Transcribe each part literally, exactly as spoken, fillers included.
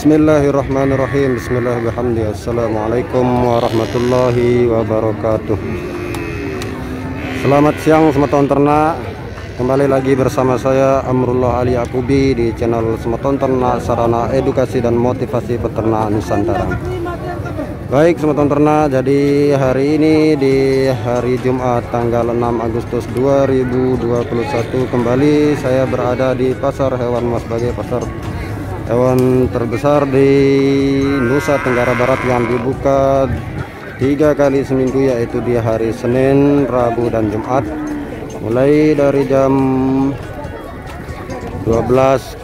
Bismillahirrahmanirrahim. Bismillahirrahmanirrahim. Assalamualaikum warahmatullahi wabarakatuh. Selamat siang semeton ternak. Kembali lagi bersama saya Amrullah Ali Yaqubi di channel Semeton Ternak, Sarana Edukasi dan Motivasi Peternakan Nusantara. Baik semeton ternak, jadi hari ini di hari Jumat tanggal enam Agustus dua ribu dua puluh satu kembali saya berada di Pasar Hewan Mas Bage, pasar hewan terbesar di Nusa Tenggara Barat yang dibuka tiga kali seminggu, yaitu di hari Senin, Rabu, dan Jumat, mulai dari jam dua belas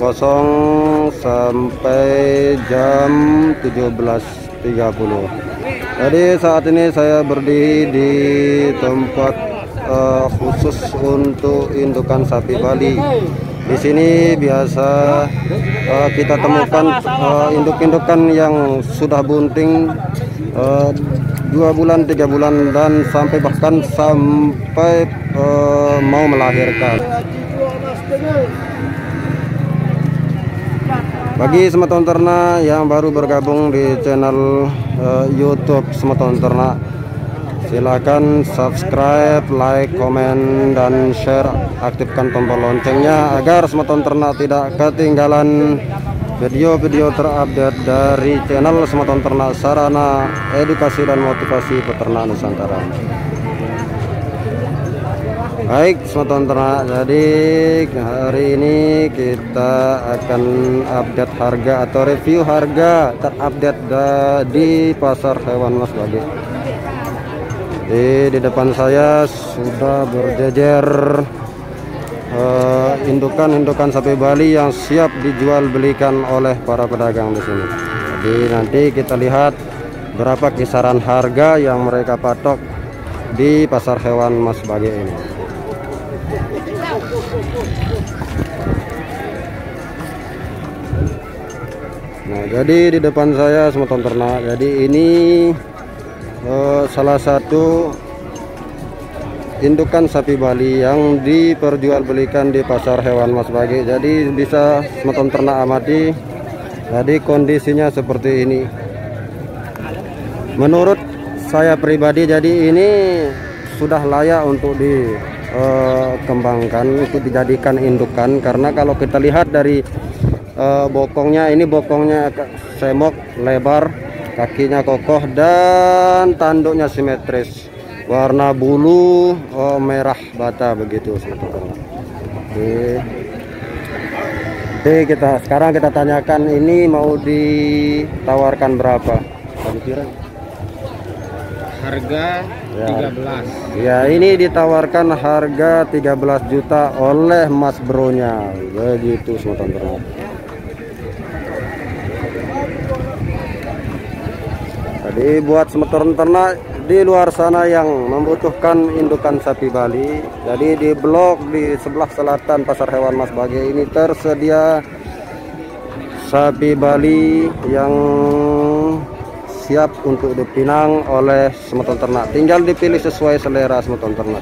sampai jam tujuh belas tiga puluh. Jadi saat ini saya berdiri di tempat uh, khusus untuk indukan sapi Bali. Di sini biasa uh, kita temukan uh, induk-indukan yang sudah bunting uh, dua bulan, tiga bulan, dan sampai bahkan sampai uh, mau melahirkan. Bagi semeton ternak yang baru bergabung di channel uh, YouTube Semeton Ternak, silakan subscribe, like, komen, dan share. Aktifkan tombol loncengnya agar semeton ternak tidak ketinggalan video-video terupdate dari channel Semeton Ternak, Sarana Edukasi dan Motivasi Peternakan Nusantara. Baik semeton ternak, jadi hari ini kita akan update harga atau review harga terupdate di Pasar Hewan Mas Bage. Di, di depan saya sudah berjejer indukan-indukan uh, sapi Bali yang siap dijual belikan oleh para pedagang di sini. Jadi nanti kita lihat berapa kisaran harga yang mereka patok di Pasar Hewan Mas Bage ini. Nah, jadi di depan saya semeton ternak, jadi ini Uh, salah satu indukan sapi Bali yang diperjualbelikan di Pasar Hewan Mas Bage. Jadi bisa semeton ternak amati. Jadi kondisinya seperti ini. Menurut saya pribadi, jadi ini sudah layak untuk dikembangkan, untuk dijadikan indukan. Karena kalau kita lihat dari uh, bokongnya, ini bokongnya semok, lebar, kakinya kokoh, dan tanduknya simetris, warna bulu oh, merah bata begitu. Oke. Oke, kita sekarang kita tanyakan ini mau ditawarkan berapa? Harga ya, tiga belas. Ya, ini ditawarkan harga tiga belas juta oleh Mas Bronya. Begitu semeton ternak. Jadi buat semeton ternak di luar sana yang membutuhkan indukan sapi Bali, jadi di blok di sebelah selatan Pasar Hewan Mas Bage ini tersedia sapi Bali yang siap untuk dipinang oleh semeton ternak. Tinggal dipilih sesuai selera semeton ternak.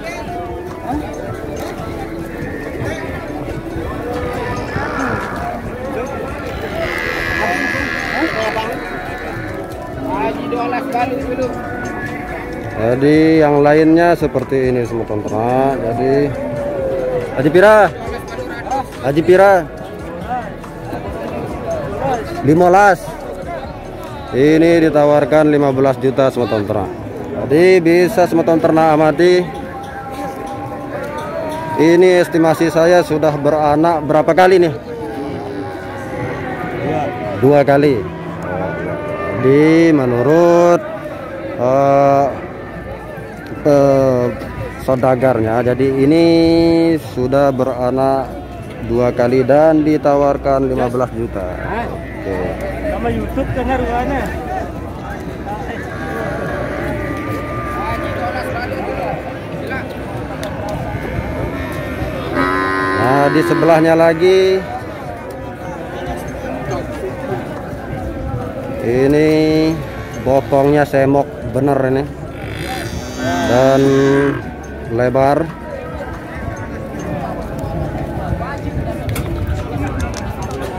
Jadi yang lainnya seperti ini semeton ternak. Jadi Haji Pira, Haji Pira, lima belas. Ini ditawarkan lima belas juta semeton ternak. Jadi bisa semeton ternak amati. Ini estimasi saya sudah beranak berapa kali nih? Dua kali. Jadi menurut uh, uh, saudagarnya, jadi ini sudah beranak dua kali dan ditawarkan lima belas juta. Oke. Sama YouTube kan harganya. Nah, di sebelahnya lagi ini bokongnya semok bener ini dan lebar.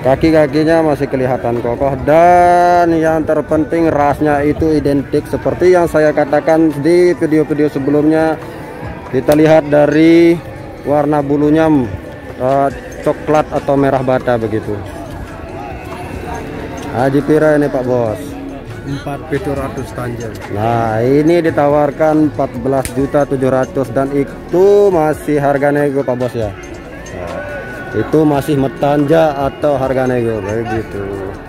Kaki-kakinya masih kelihatan kokoh, dan yang terpenting rasnya itu identik seperti yang saya katakan di video-video sebelumnya. Kita lihat dari warna bulunya uh, coklat atau merah bata begitu. Haji pira ini Pak Bos? empat tujuh ratus tanjung. Nah, ini ditawarkan empat belas juta tujuh ratus dan itu masih harga nego Pak Bos ya. Nah, itu masih metanja atau harga nego begitu.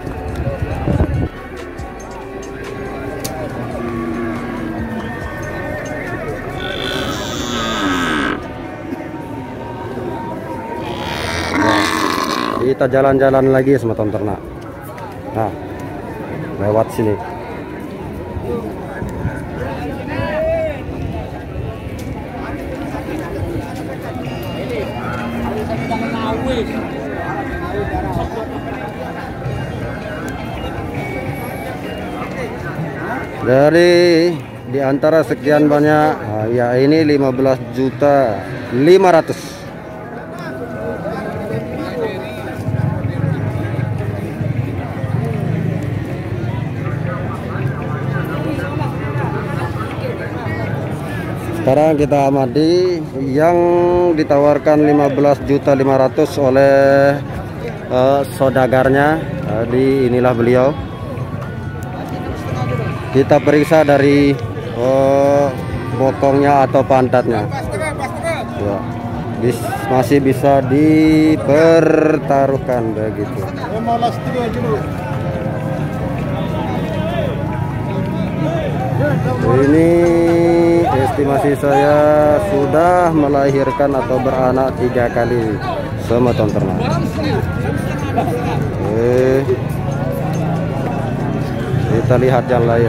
Nah, kita jalan-jalan lagi sama teman ternak. Nah, lewat sini. Dari di antara sekian banyak, nah, ya ini lima belas juta lima ratus. Sekarang kita amati yang ditawarkan lima belas juta lima ratus oleh uh, saudagarnya. Tadi inilah beliau. Kita periksa dari uh, bokongnya atau pantatnya. Ya, bis, masih bisa dipertaruhkan begitu. Ini estimasi saya sudah melahirkan atau beranak tiga kali sama ternak. Oke, kita lihat yang lain.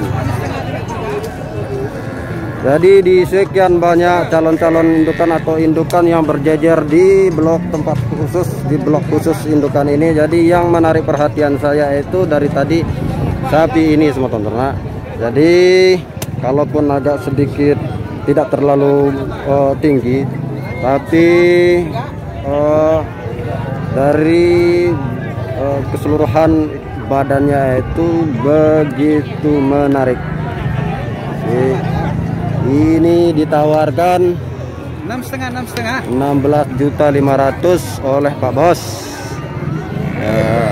Jadi di sekian banyak calon-calon indukan atau indukan yang berjejer di blok tempat khusus, di blok khusus indukan ini, jadi yang menarik perhatian saya itu dari tadi sapi ini semua ternak. Jadi kalaupun agak sedikit tidak terlalu uh, tinggi, tapi uh, dari uh, keseluruhan badannya itu begitu menarik. Jadi, ini ditawarkan enam setengah enam setengah enam belas juta lima ratus oleh Pak Bos. Ya.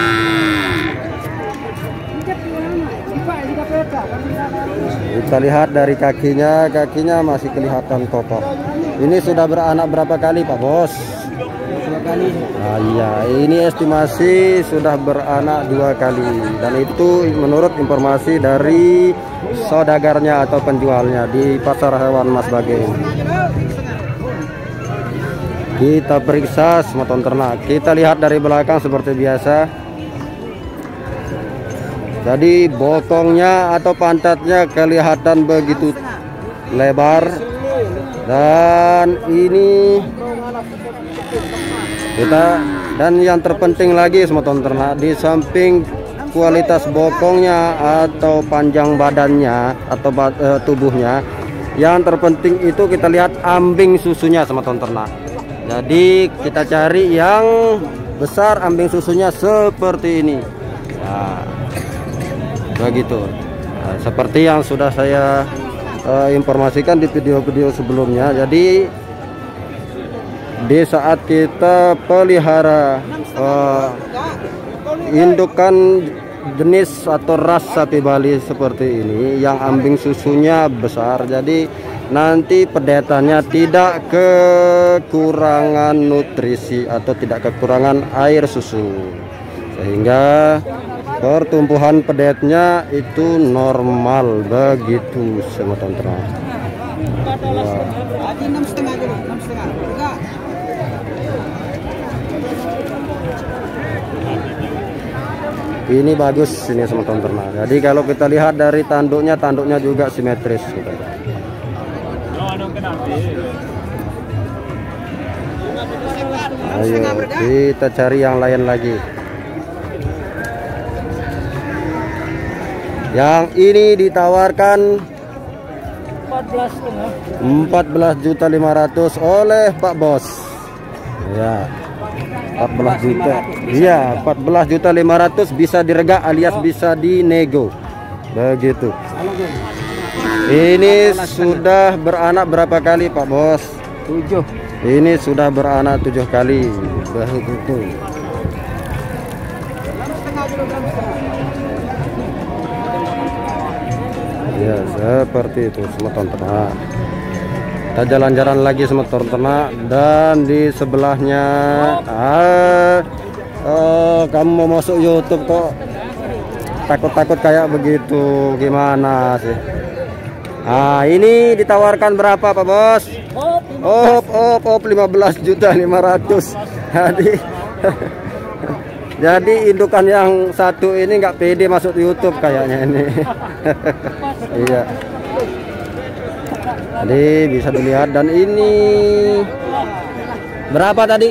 Kita lihat dari kakinya, kakinya masih kelihatan kokoh. Ini sudah beranak berapa kali Pak Bos? dua kali. Nah, iya, ini estimasi sudah beranak dua kali, dan itu menurut informasi dari saudagarnya atau penjualnya di pasar hewan Mas Bageng. Kita periksa semua ternak. Kita lihat dari belakang seperti biasa. Jadi bokongnya atau pantatnya kelihatan begitu lebar, dan ini kita dan yang terpenting lagi semua ternak, di samping kualitas bokongnya atau panjang badannya atau uh, tubuhnya, yang terpenting itu kita lihat ambing susunya sama ternak. Jadi kita cari yang besar ambing susunya seperti ini. Nah, begitu. Nah, seperti yang sudah saya uh, informasikan di video-video sebelumnya. Jadi di saat kita pelihara uh, indukan jenis atau ras sapi Bali seperti ini yang ambing susunya besar, jadi nanti pedetannya tidak kekurangan nutrisi atau tidak kekurangan air susu, sehingga pertumbuhan pedetnya itu normal begitu semua ternak. Ini bagus ini semua ternak. Jadi kalau kita lihat dari tanduknya, tanduknya juga simetris gitu. Ayo kita cari yang lain lagi. Yang ini ditawarkan empat belas juta lima ratus oleh Pak Bos. Ya. empat belas juta. Iya, empat belas juta lima ratus bisa direga alias bisa dinego. Begitu. Ini sudah beranak berapa kali Pak Bos? Tujuh. Ini sudah beranak tujuh kali. Begitu. Ya, seperti itu semeton ternak. Kita jalan-jalan lagi semeton ternak, dan di sebelahnya ah, oh, kamu mau masuk YouTube kok takut-takut kayak begitu, gimana sih? Ah, ini ditawarkan berapa Pak Bos? Op, op, op, lima belas juta lima ratus. Jadi jadi indukan yang satu ini nggak pede masuk YouTube kayaknya ini. Iya. Jadi bisa dilihat, dan ini berapa tadi?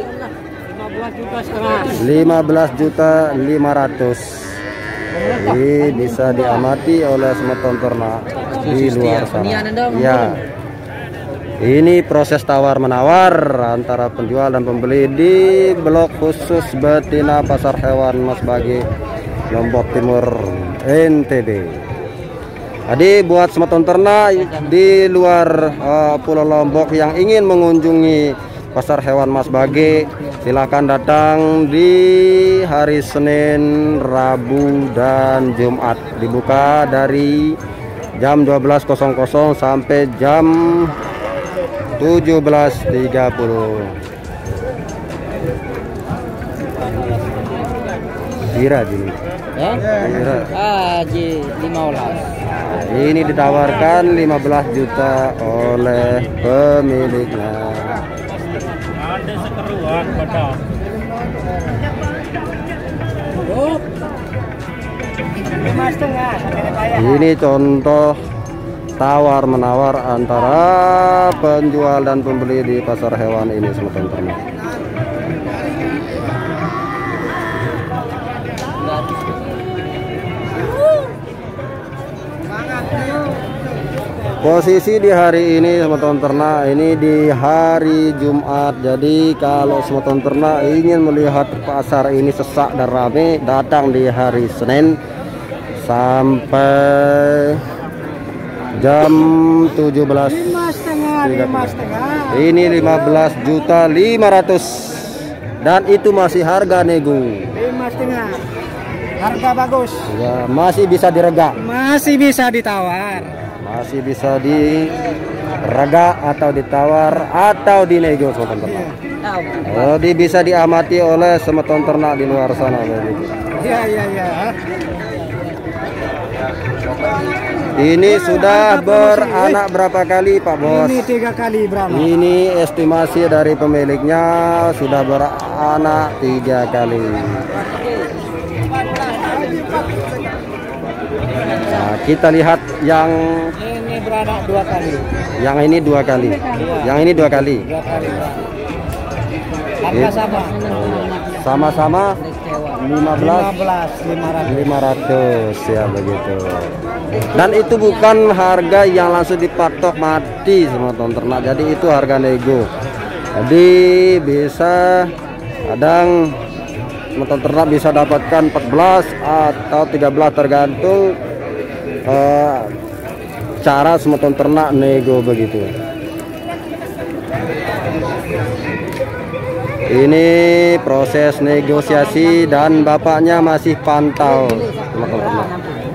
lima belas juta lima ratus. Jadi bisa diamati oleh semeton ternak di luar sana. Ya. Ini proses tawar menawar antara penjual dan pembeli di blok khusus betina Pasar Hewan Mas Bagi, Lombok Timur, N T B. Jadi buat semeton ternak di luar uh, Pulau Lombok yang ingin mengunjungi Pasar Hewan Mas Bagi, silakan datang di hari Senin, Rabu, dan Jumat. Dibuka dari jam dua belas sampai jam tujuh belas tiga puluh. Kira gini. Ya? Kira. Ah, Ji lima belas. Ini ditawarkan lima belas juta oleh pemiliknya. Ada sekeruan pada. Lima setengah. Ini contoh tawar menawar antara penjual dan pembeli di pasar hewan ini semeton ternak. Posisi di hari ini semeton ternak ini di hari Jumat. Jadi kalau semeton ternak ingin melihat pasar ini sesak dan ramai, datang di hari Senin sampai jam tujuh belas tiga puluh. Ini lima belas juta lima ratus, dan itu masih harga nego. Lima setengah. Harga bagus. Ya, masih bisa direga. Masih bisa ditawar. Masih bisa direga atau ditawar atau dinego semeton ternak. Jadi bisa diamati oleh semeton ternak di luar sana. Iya iya iya. Ini sudah beranak berapa kali Pak Bos? Ini tiga kali beranak. Ini estimasi dari pemiliknya sudah beranak tiga kali. Nah, kita lihat yang Ini beranak dua kali. yang ini dua kali. Yang ini dua kali. Dua kali. Harga sama. Sama-sama lima belas lima ratus. ya begitu. Dan itu bukan harga yang langsung dipatok mati semeton ternak. Jadi itu harga nego. Jadi bisa kadang semeton ternak bisa dapatkan empat belas atau tiga belas tergantung eh, cara semeton ternak nego begitu. Ini proses negosiasi dan bapaknya masih pantau semeton ternak.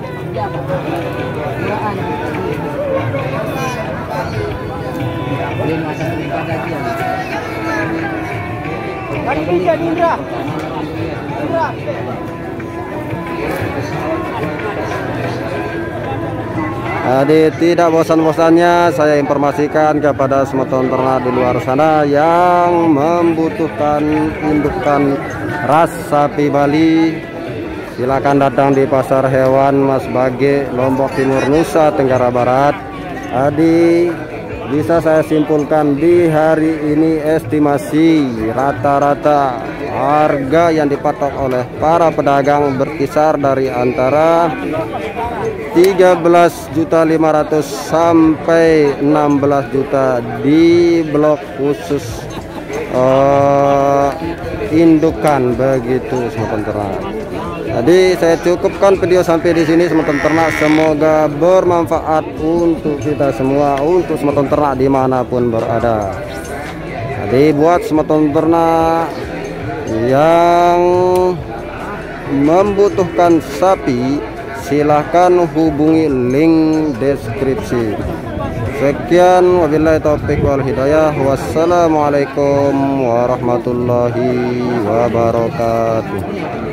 Jadi tidak bosan-bosannya saya informasikan kepada semeton ternak di luar sana yang membutuhkan indukan ras sapi Bali, silakan datang di Pasar Hewan Mas Bagi, Lombok Timur, Nusa Tenggara Barat. Jadi bisa saya simpulkan di hari ini estimasi rata-rata harga yang dipatok oleh para pedagang berkisar dari antara tiga belas juta lima ratus sampai enam belas juta di blok khusus uh, indukan begitu semeton ternak. Jadi saya cukupkan video sampai di sini semeton ternak. Semoga bermanfaat untuk kita semua, untuk semeton ternak dimanapun berada. Jadi buat semeton ternak yang membutuhkan sapi, silahkan hubungi link deskripsi. Sekian, wabillahi taufiq wal hidayah. Wassalamualaikum warahmatullahi wabarakatuh.